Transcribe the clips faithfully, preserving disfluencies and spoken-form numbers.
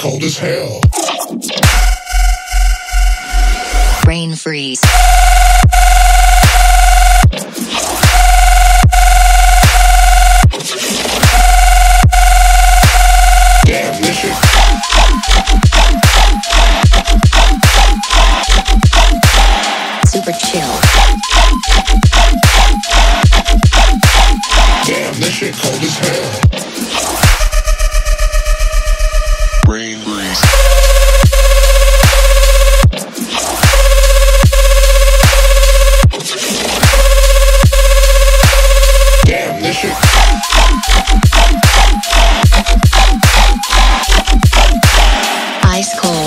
cold as hell. Brain freeze. Damn, this shit. Super chill. Damn, this shit cold as hell. Brain freeze. Damn, this shit. Ice cold.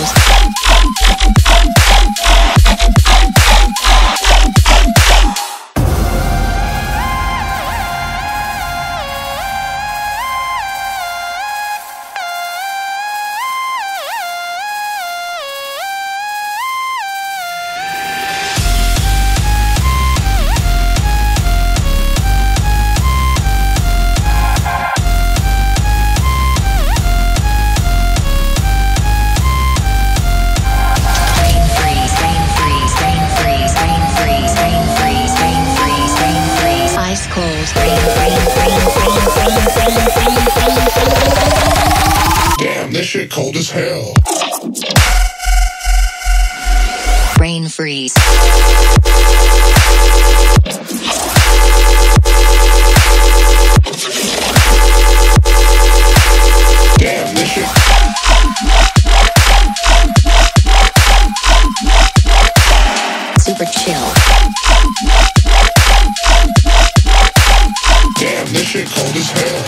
Damn, this shit cold as hell. Brain freeze. Damn, this shit. Super chill. Damn, this shit cold as hell.